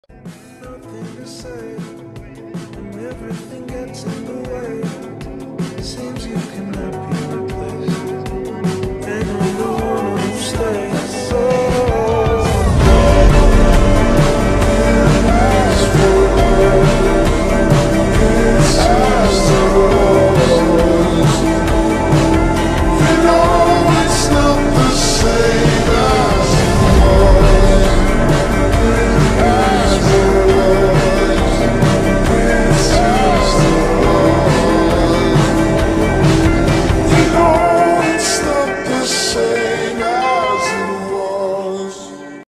Nothing to say, and everything gets in the way. Seems you can